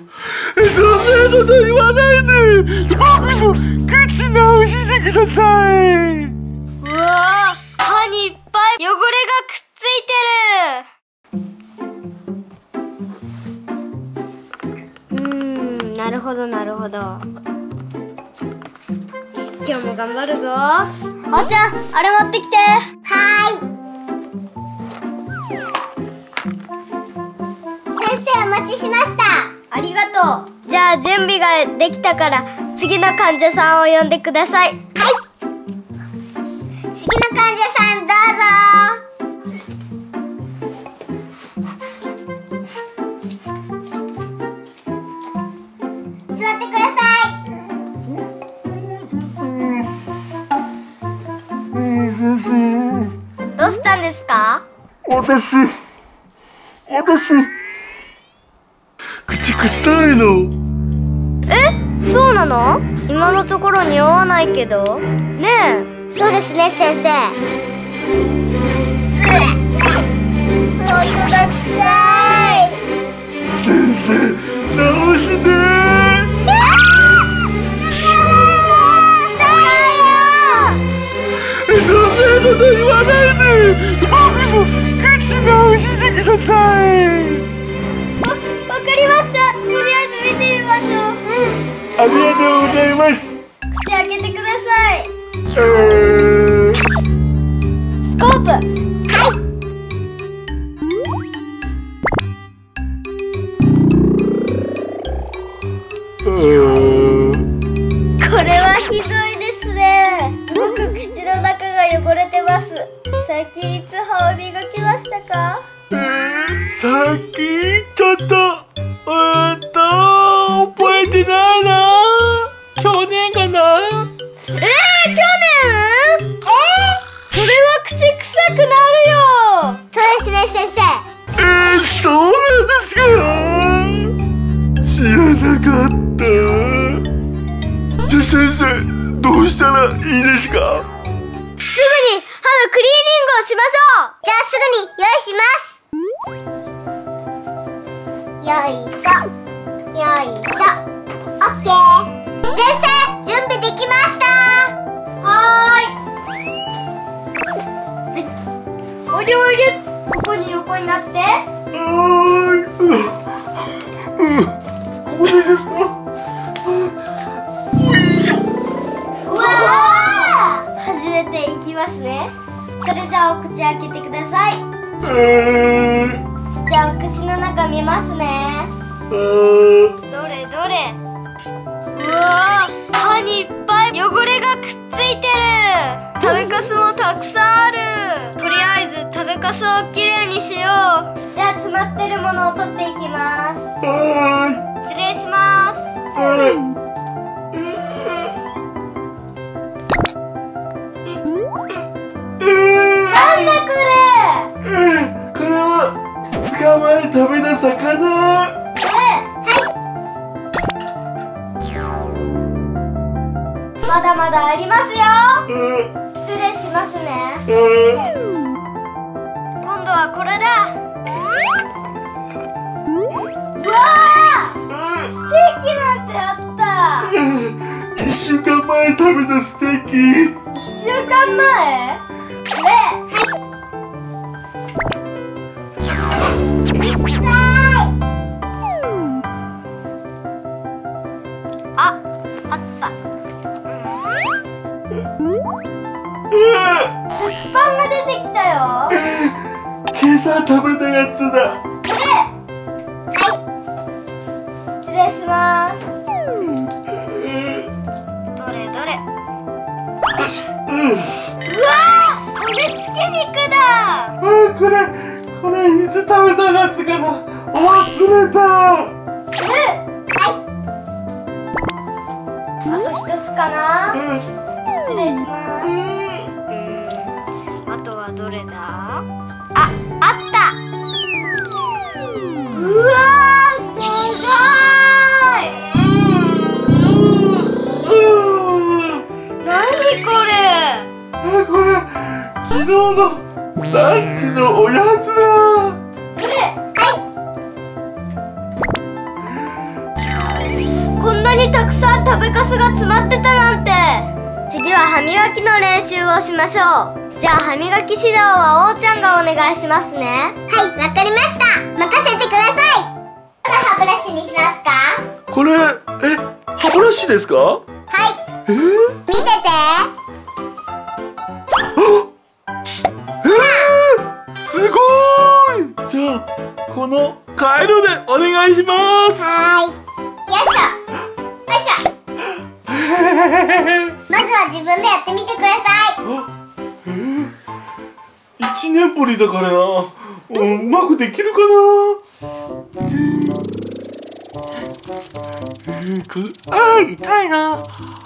そんなこと言わないで。僕も口直してください。うわー、歯にいっぱい汚れがくっついてる。なるほどなるほど。今日も頑張るぞ。あーちゃん、あれ持ってきて。はーい。先生、お待ちしました。ありがとう。じゃあ準備ができたから次の患者さんを呼んでください。はい。次の患者さんどうぞ。座ってください。どうしたんですか？私口臭いの。そうなの？今のところ匂わないけど。ねえ。そうですね、先生。本当だ、臭い。先生、直して。そんなこと言わないで。僕も口直してください。わかりました。とりあえず見てみましょう。ありがとうございます。口開けてください。スコープ。はい。これはひどいですね。すごく口の中が汚れてます。最近いつ歯を磨きましたか？さっきちょっと覚えてないな。去年かな。去年？それは口臭くなるよ。そうですね、先生。そうなんですか。知らなかった。じゃあ先生、どうしたらいいですか？すぐに歯のクリーニングをしましょう。じゃあすぐに用意します。よいしょ、よいしょ。オッケー。先生、準備できました。はーい。おいでおいで。ここに横になって。はーい。ここでですか？うわー。初めていきますね。それじゃあお口開けてください。じゃあお口の中見ますね。どれどれ。うわー、歯にいっぱい汚れがくっついてる。食べかすもたくさんある。とりあえず食べかすをきれいにしよう。じゃあ詰まってるものを取っていきます。失礼します。なんだこれ。これは2日前食べた魚。まだまだありますよ。失礼しますね。今度はこれだ。うわー、ステーキなんてあった。1週間前食べたステーキ。1週間前？これ。あった。食パンが出てきたよ。今朝食べたやつだ。これ。失礼します。どれどれ。うわー、骨付き肉だ。これいつ食べたやつかな。忘れた。あと一つかな。失礼します。あとはどれだ？あった。うわー、長い。何これ。これ昨日の3時のおやつだ。これ。 たくさん食べかすが詰まってたなんて。次は歯磨きの練習をしましょう。じゃあ歯磨き指導はおーちゃんがお願いしますね。はい、わかりました。任せてください。どの歯ブラシにしますか？ これ、歯ブラシですか？ はい。見てて。 すごーい。じゃあこのカエルでお願いします。 はい。よいしょ。よいしょ。まずは自分でやってみてください。 1年ぶりだからな、うまくできるかな。痛いな。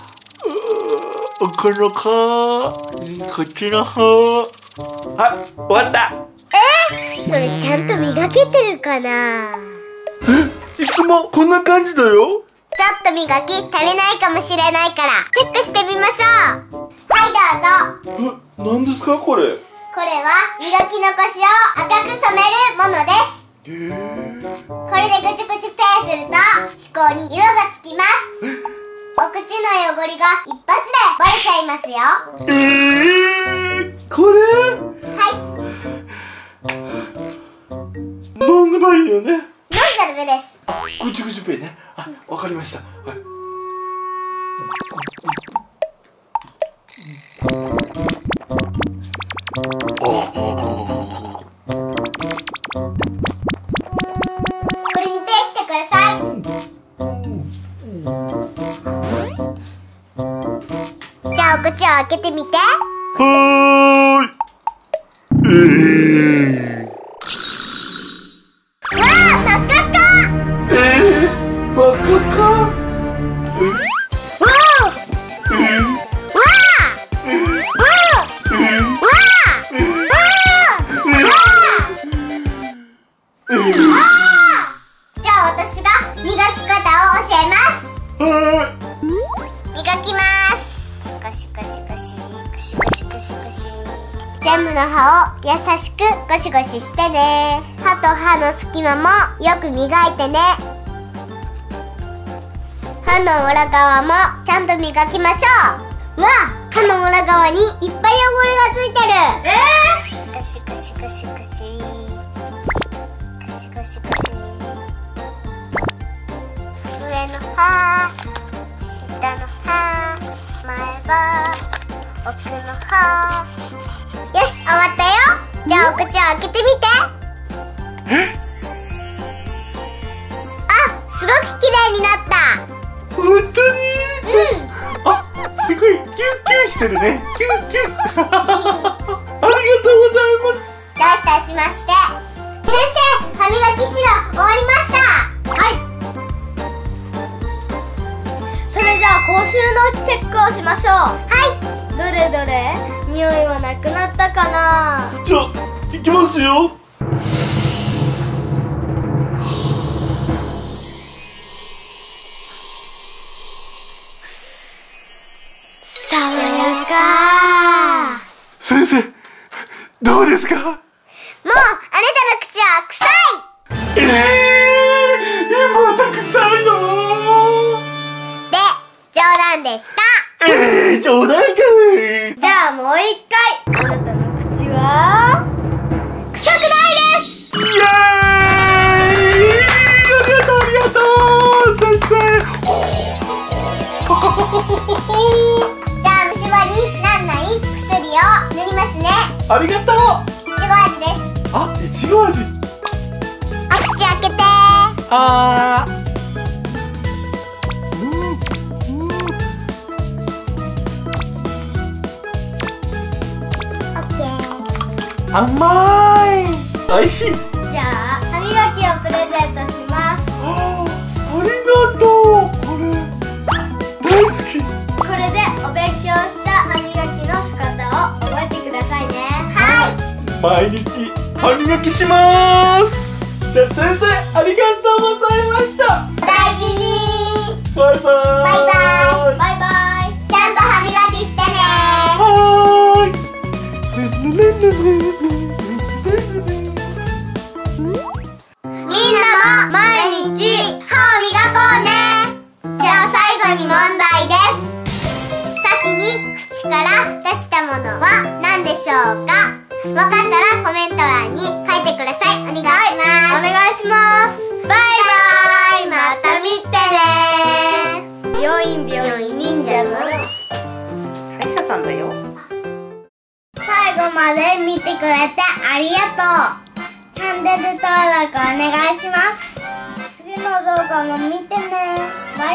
この歯、こっちの歯。はい、終わった。 それちゃんと磨けてるかな。 いつもこんな感じだよ。 ちょっと磨き足りないかもしれないからチェックしてみましょう。はい、どうぞ。 何ですかこれ？ これは磨き残しを赤く染めるものです。これでぐちぐちペーすると歯垢に色がつきます。お口の汚れが一発でバレちゃいますよ。 これ？ はい。 飲めばいいよね。 飲んじゃダメです。 ぐちぐちペーね。あ、わかりました。はい。 これにペーしてください。じゃあお口を開けてみて。 はーい。 わあ、真っ赤っか。 真っ赤っか。 わあ。わあ。じゃあ私が磨き方を教えます。磨きます。ゴシゴシゴシゴシゴシゴシゴシ。全部の歯を優しくゴシゴシしてね。歯と歯の隙間もよく磨いてね。歯の裏側もちゃんと磨きましょう。わあ、歯の裏側にいっぱい汚れがついてる。ゴシゴシゴシゴシゴシゴシゴシ。上の歯、下の歯、前歯、奥の歯。よし、終わったよ。じゃあお口を開けてみて。あ、すごく綺麗になった。 本当に？あ、すごいキュンキュンしてるね。キュンキュン。ありがとうございます。 どういたしまして。先生、歯磨き指導終わりました。はい。それじゃあ口臭のチェックをしましょう。はい。どれどれ、匂いはなくなったかな。 じゃあいきますよ。 爽やか。 先生、どうですか？ もうあなたの口は臭い。 また臭いの？ で、冗談でした。 冗談かい。 じゃあもう一回、あなたの口は臭くないです。 イエーイ。ありがとうありがとう先生。 じゃあ虫歯になんない薬を塗りますね。 ありがとう。 いちご味です。 あ、いちご味。 お口開けて。 あー。 オッケー。 甘い。おいしい。 じゃあ歯磨きをプレゼントします。 ありがとう。これ大好き。 これでお勉強した歯磨きの仕方を覚えてくださいね。はい。 毎日歯磨きします。じゃあ先生、ありがとうございました。 大事に。 バイバイ。 バイバイ。バイバイ。ちゃんと歯磨きしてね。 はーい。 みんなも毎日歯を磨こうね。じゃあ最後に問題です。先に口から出したものは何でしょうか。わかったらコメント欄に書いてください。お願いします。お願いします。バイバイ。また見てね。病院忍者の歯医者さんだよ。 最後まで見てくれてありがとう。チャンネル登録お願いします。次の動画も見てね。バイバイ。